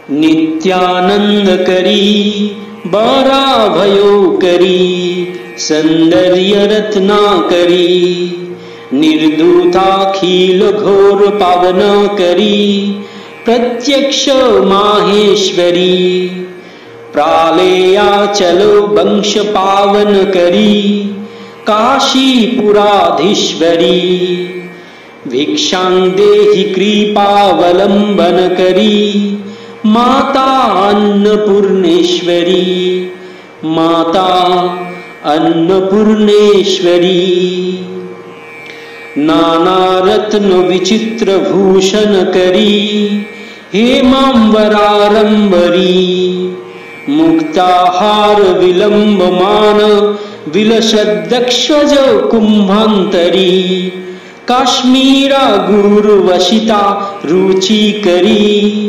नित्यानंद करी बारा भयो करी सौंदर्य रत्ना करी निर्दूताखिल घोर पावन करी प्रत्यक्ष माहेश्वरी प्रालेया चलो वंश पावन करी काशीपुराधीश्वरी भिक्षां देहि कृपावलंबन करी माता अन्नपूर्णेश्वरी माता अन्नपूर्णेश्वरी नाना रत्न विचित्र भूषण करी हेमांबरारंबरी मुक्ताहार विलंबमान विलसदक्षज कुंभांतरी काश्मीरा गुरुवशिता रुचिकरी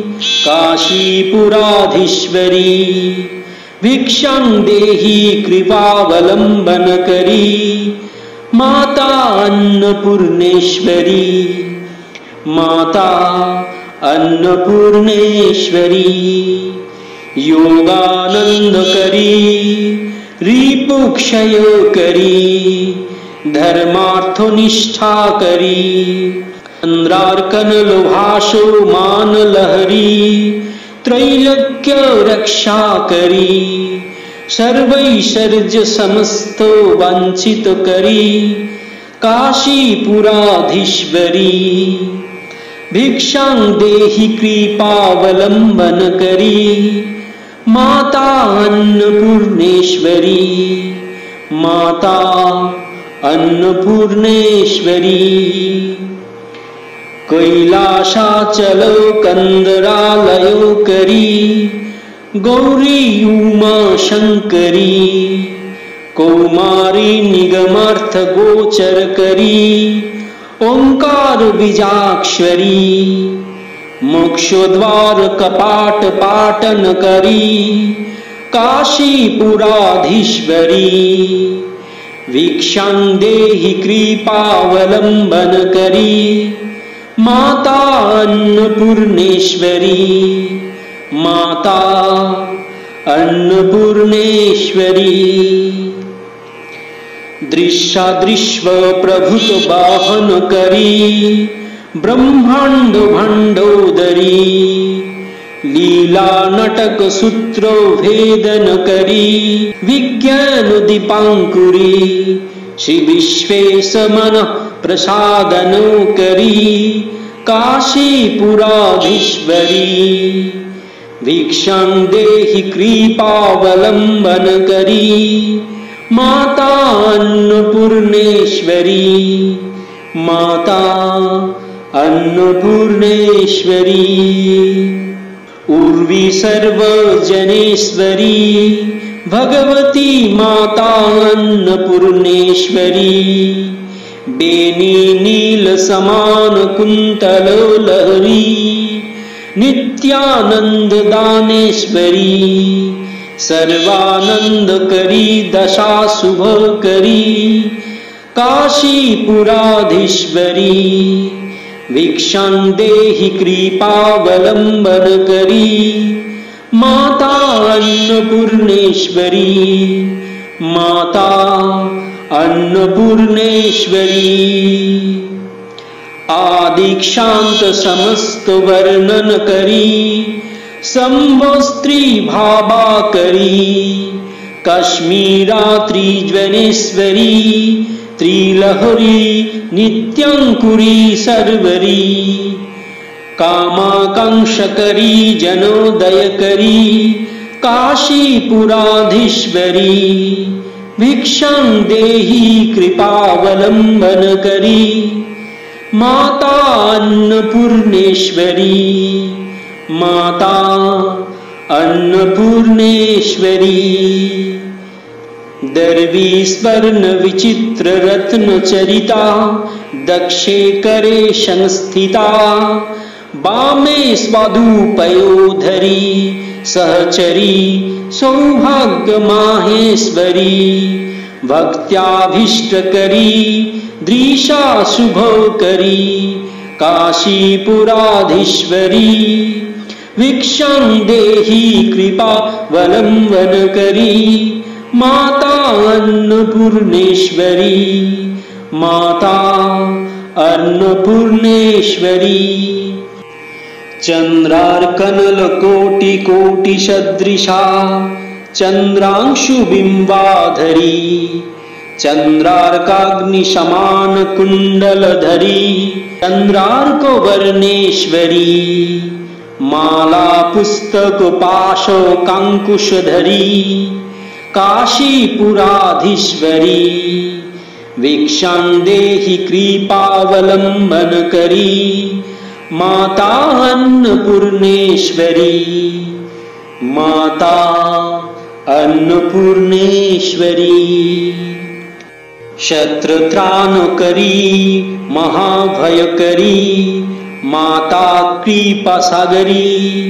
काशीपुराधीश्वरी भिक्षां देहि कृपावलंबन करी माता अन्नपूर्णेश्वरी माता अन्नपूर्णेश्वरी योगानंद करी रिपुक्षय करी धर्मार्थनिष्ठा करी चंद्रार्कन लोभाशो मान लहरी त्रैलोक्य रक्षा करी सर्वैश्वर्य समस्तो वांछित करी काशीपुराधीश्वरी भिक्षां देहि कृपावलंबन करी माता अन्नपूर्णेश्वरी माता अन्नपूर्णेश्वरी कैलासाचलो कंदरालयो करी गौरी उमा शंकरी कौमारी निगमार्थ गोचर करी ओंकार बीजाक्षरी मोक्षद्वार कपाट पाटन करी काशीपुराधीश्वरी भिक्षां देहि कृपावलंबन करी माता अन्नपूर्णेश्वरी माता अन्नपूर्णेश्वरी दृश्यादृश्य प्रभुत वाहन करी ब्रह्मांड भंडोदरी लीला नटक सूत्रो भेदन करी विज्ञान दीपांकुरी श्री विश्वेश मन प्रसादन करी काशीपुराधीश्वरी भिक्षां देहि कृपावलंबन करी माता अन्नपूर्णेश्वरी माता अन्नपूर्णेश्वरी उर्वी सर्वजनेश्वरी भगवती माता अन्नपूर्णेश्वरी बेनी नील समान कुंतल लहरी नित्यानंद दानेश्वरी सर्वानंद करी दशा शुभ करी काशीपुराधीश्वरी भिक्षां देहि कृपावलंबन करी माता अन्नपूर्णेश्वरी माता अन्नपूर्णेश्वरी आदिक्षांत समस्त वर्णन करी संभोस्त्री भाबा करी कश्मीरा त्रिज्वनेश्वरी त्रिलहरी नित्यांकुरी सर्वरी कामाकांक्षकरी जनोदय करी काशीपुराधीश्वरी भिक्षां देहि कृपावलंबन करी माता अन्नपूर्णेश्वरी माता अन्नपूर्णेश्वरी दर्वी स्वर्ण विचित्र रत्न चरिता दक्षे करे संस्थिता बामे स्वादुपयोधरी सहचरी सौभाग्य माहेश्वरी भक्त्याभीष्ट करी दृशा शुभ करी काशीपुराधीश्वरी भिक्षां देहि कृपावलम्बनकरी माता अन्नपूर्णेश्वरी माता अन्नपूर्णेश्वरी। चन्द्रार्कनलकोटिकोटिसदृशा चन्द्रांशुबिम्बाधरी चन्द्रार्काग्निसमानकुण्डलधरी चन्द्रार्कवर्णेश्वरी माला पुस्तकपाशकाङ्कुशधरी काशीपुराधीश्वरी भिक्षां देहि कृपावलम्बनकरी माता अन्नपूर्णेश्वरी माता अन्नपूर्णेश्वरी। शत्रुत्राणकरी महाभयकरी माता कृपासागरी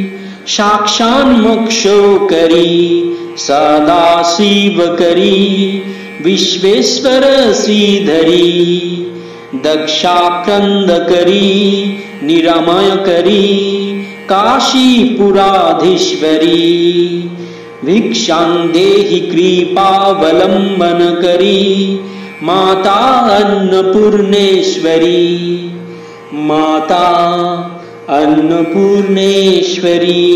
साक्षान्मोक्षकरी सदा शिवकरी विश्वेश्वर श्रीधरी दक्षाक्रंदकरी निरामयकरी काशीपुराधीश्वरी भिक्षां देहि कृपावलम्बनकरी माता अन्नपूर्णेश्वरी माता अन्नपूर्णेश्वरी।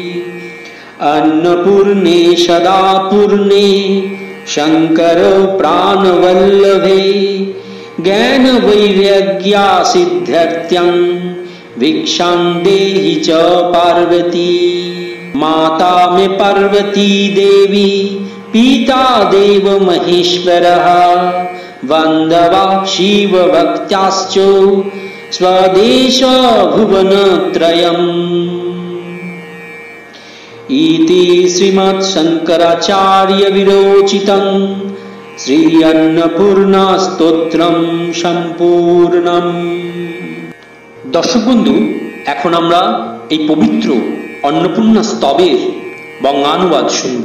अन्नपूर्णे सदा पूर्णे शंकर प्राणवल्लभे ज्ञान वैराग्या सिद्ध्यर्थं भिक्षां देहि च पार्वती माता मे पार्वती देवी पिता देव महेश्वरः बान्धवा शिव भक्त्याश्च स्वदेश भुवनत्रयम्। इति श्रीमद् शंकराचार्य विरोचितं श्री अन्नपूर्णा स्तोत्रम सम्पूर्णम्। दर्शक बंधु এখন আমরা এই পবিত্র अन्नपूर्णा स्तবের বঙ্গানুবাদ শুনব।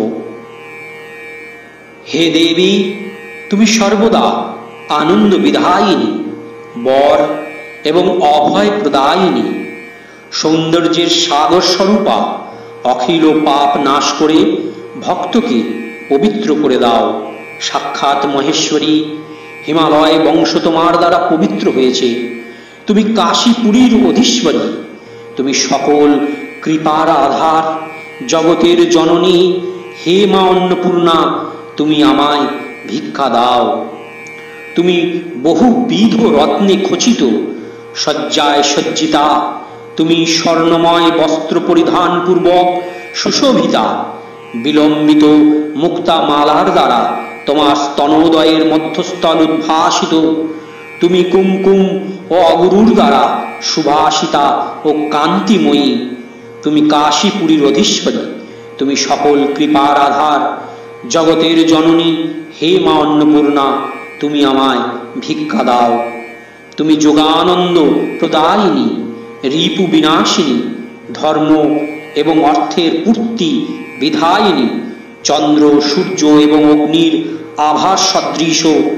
हे देवी তুমি সর্বদা आनंद विधायिनी बर एवं अभय प्रदायिनी सौंदर्येर सागर स्वरूपा अखिल पाप नाश करे भक्तके पवित्र करे दाओ। साक्षात महेश्वरी हिमालय वंश तोमार द्वारा पवित्र हयेछे। तुमी काशीपुरीर अधीश्वरी तुमी सकल कृपार आधार जगतेर जननी हे मा अन्नपूर्णा तुमी आमाय भिक्षा दाओ। तुमी बहुविध रत्ने खचित सज्जाय सज्जिता तुमी स्वर्णमय वस्त्र परिधान पूर्वक सुशोभिता विलम्बित मुक्ता मालार द्वारा तोमार स्तनोदयेर मध्यस्थल उद्भासित तुमी कुमकुम और अगुरुर द्वारा सुभाषिता और कांतिमयी तुमी काशीपुरीर अधीश्वरी तुमी सकल कृपार आधार जगतेर जननी हे मा अन्नपूर्णा तुमी आमाय भिक्षा दाओ। तुमी योगानंद प्रदायिनी रिपु विनाशिनी धर्म एवं अर्थेर पूर्ति विधायिनी चंद्र सूर्य एवं अग्निर आभास सदृश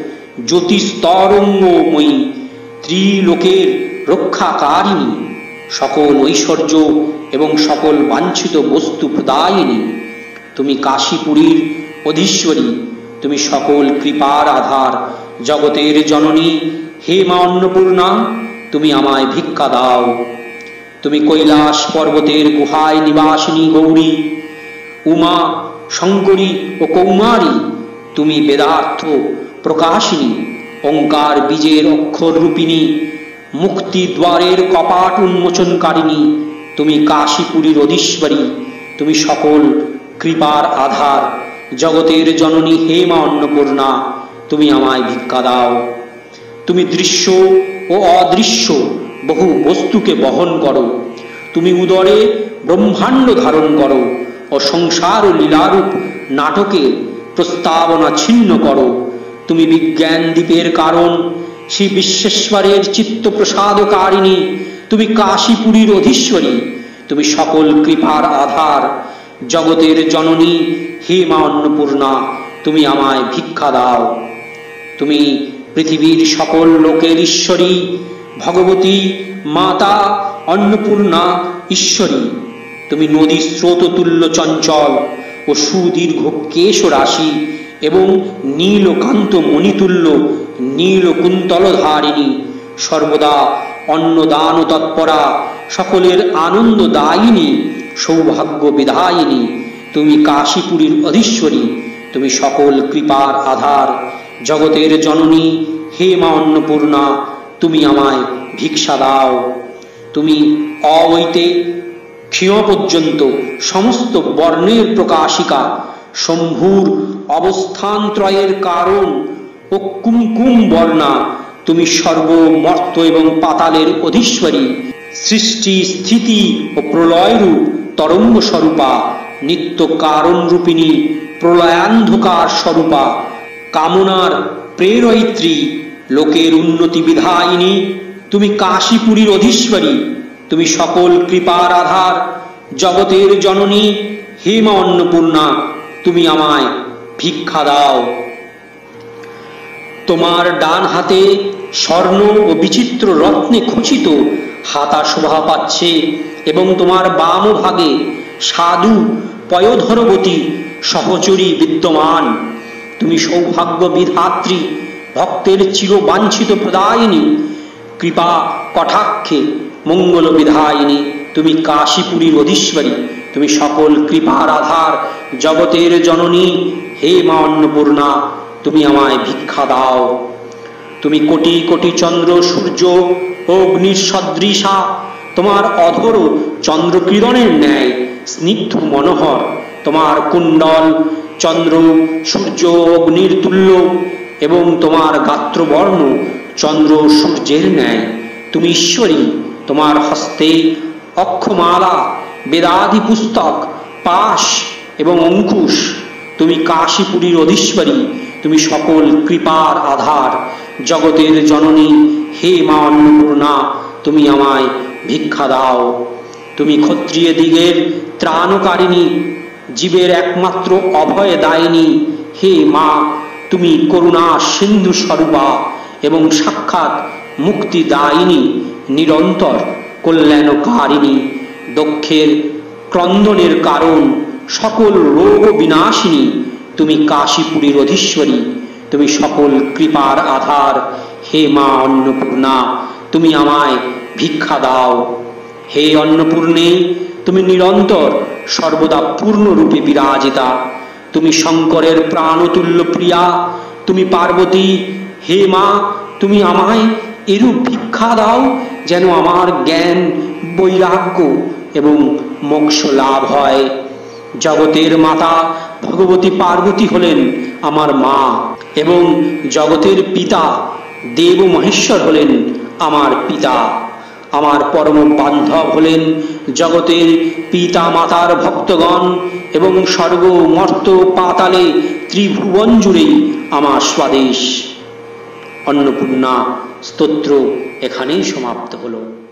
ज्योतिस्तरंगमयी त्रिलोकेर रक्षाकारिणी सकल ऐश्वर्य एवं सकल वांछित वस्तु प्रदायिनी तुमी काशीपुरीर अधीश्वरी तुमी सकल कृपार आधार जगतेर जननी हे मा अन्नपूर्णा तुमी आमाय भिक्षा दाओ। तुमी कैलाश पर्वतेर गुहाय निवासिनी गौरी उमा शंकरी और कौमारी तुमी वेदार्थ प्रकाशिनी ओंकार बीजेर अक्षर रूपिणी मुक्ति द्वारेर कपाट उन्मोचनकारिणी तुमी काशीपुरीर अधीश्वरी तुमी सकल कृपार आधार जगतेर जननी हे मा अन्नपूर्णा तुमी आमाय भिक्षा दाओ। तुमी दृश्य और अदृश्य बहु वस्तु के बहन करो तुमी उदरे ब्रह्मांड धारण करो और संसार लीलारूप नाटकेर प्रस्तावना छिन्न करो तुमी विज्ञान दीपेर कारण श्री विश्वेश्वरेर चित्त प्रसादकारिणी तुमी काशीपुरीर अधीश्वरी तुमी सकल कृपार आधार जगतेर जननी हे मा अन्नपूर्णा तुमी आमाय भिक्षा दाओ। तुमी पृथिवीर सकल लोकेर ईश्वरी भगवती माता अन्नपूर्णा ईश्वरी তুমি নদী স্রোত তুল্য চঞ্চল ও সুদীর্ঘ কেশ রাশি এবং নীলকান্ত মণিতুল্য নীল কুন্তলধারিণী, সর্বদা অন্নদান তৎপরা, সকলের আনন্দদায়িনী, সৌভাগ্য বিধায়িনী। তুমি কাশীপুরীর অধীশ্বরী, তুমি সকল কৃপার আধার, জগতের জননী। হে মা অন্নপূর্ণা, তুমি আমায় ভিক্ষা দাও। তুমি অ হইতে ক্ষীণ পর্যন্ত সমস্ত বর্ণের প্রকাশিকা, শম্ভুর অবস্থানত্রয়ের কারণ ও কুমকুম বর্ণা। তুমি সর্বমর্ত এবং পাতালের অধীশ্বরী, সৃষ্টি স্থিতি ও প্রলয়রূপ তরঙ্গ স্বরূপা, নিত্য কারণ রূপিণী, প্রলয়ান্ধকার স্বরূপা, কামনার প্রেরয়িত্রী, লোকের উন্নতি বিধায়িনী। তুমি কাশীপুরীর অধীশ্বরী, তুমি সকল কৃপার আধার, জগতের জননী। হে মা অন্নপূর্ণা, তুমি আমায় ভিক্ষা দাও। তোমার ডান হাতে স্বর্ণ ও বিচিত্র রত্নে খচিত হাতা শোভা পাচ্ছে এবং তোমার বাম ভাগে সাধু পয়োধরবতী সহচরী বিদ্যমান। তুমি সৌভাগ্য বিধাত্রী, ভক্তের চিরবাঞ্ছিত প্রদায়িনী, কৃপা কটাক্ষে মঙ্গল বিধায়িনী। তুমি কাশীপুরীর অধীশ্বরী, তুমি সকল কৃপার আধার, জগতের জননী। হে মা অন্নপূর্ণা, তুমি আমায় ভিক্ষা দাও। তুমি কোটি কোটি চন্দ্র সূর্য অগ্নির সদৃশা, তোমার অধর চন্দ্রকিরণের ন্যায় স্নিগ্ধ মনোহর, তোমার কুণ্ডল চন্দ্র সূর্য অগ্নির তুল্য এবং তোমার গাত্রবর্ণ চন্দ্র সূর্যের ন্যায়। তুমি ঈশ্বরী, তোমার হস্তে অক্ষমালা, বেদাদি পুস্তক, পাশ এবং অঙ্কুশ। তুমি কাশীপুরীর অধীশ্বরী, তুমি সকল কৃপার আধার, জগতের জননী। হে মা অন্নপূর্ণা, তুমি আমায় ভিক্ষা দাও। তুমি ক্ষত্রিয় দিগের ত্রাণকারিণী, জীবের একমাত্র অভয়দায়িনী। হে মা, তুমি করুণা সিন্ধু স্বরূপা এবং সাক্ষাৎ মুক্তিদায়িনী, নিরন্তর কল্যাণকারিণী, দক্ষের ক্রন্দনের কারণ, সকল রোগ বিনাশিনী। তুমি কাশীপুরীর অধীশ্বরী, তুমি সকল কৃপার আধার। হে মা অন্নপূর্ণা, তুমি আমায় ভিক্ষা দাও। হে অন্নপূর্ণে, তুমি নিরন্তর সর্বদা পূর্ণরূপে বিরাজিতা, তুমি শঙ্করের প্রাণতুল্য প্রিয়া, তুমি পার্বতী। হে মা, তুমি আমায় এরূপ ভিক্ষা দাও যেন আমার জ্ঞান, বৈরাগ্য এবং মোক্ষ লাভ হয়। জগতের মাতা ভগবতী পার্বতী হলেন আমার মা এবং জগতের পিতা দেব মহেশ্বর হলেন আমার পিতা। আমার পরম বান্ধব হলেন জগতের পিতা মাতার ভক্তগণ এবং স্বর্গ মর্ত পাতালে ত্রিভুবন জুড়েই আমার স্বদেশ। অন্নপূর্ণা স্তোত্র এখানেই সমাপ্ত হলো।